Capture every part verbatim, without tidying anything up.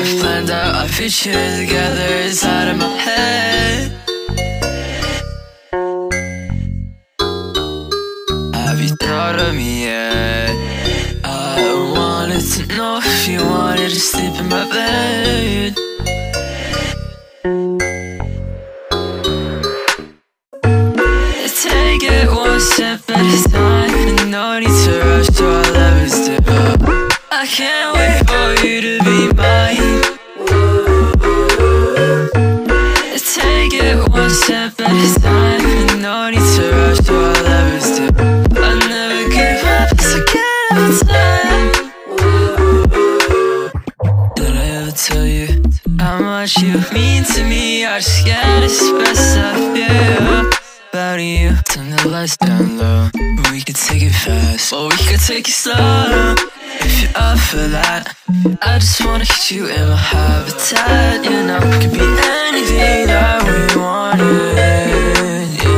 I've planned out our future together inside of my head. Have you thought of me yet? I wanted to know if you wanted to sleep in my bed. Take it one step at a time, and no need to rush to our levels dip up. I can't wait for you to be mine. Take it one step at a time, and no need to rush to our levels dip up. I never give up, it's a get every time. Did I ever tell you how much you mean to me? I just can't express how I feel about you. Turn the lights down low, we could take it fast, or we could take it slow. If you're up for that, I just wanna get you in my habitat. You know, it could be anything that we wanted, yeah.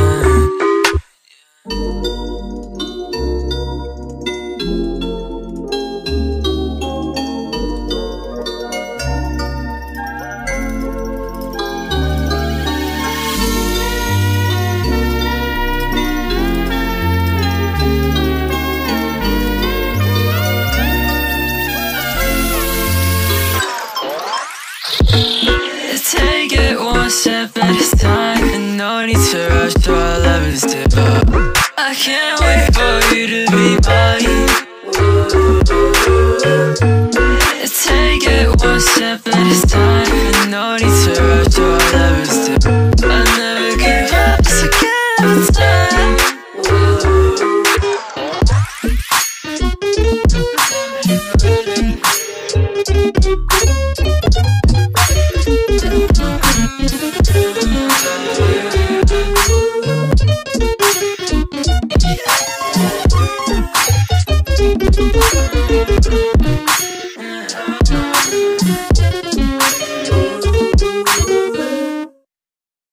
Take it one step at a time, and no need to rush to our levels dip up. I can't wait for you to be mine.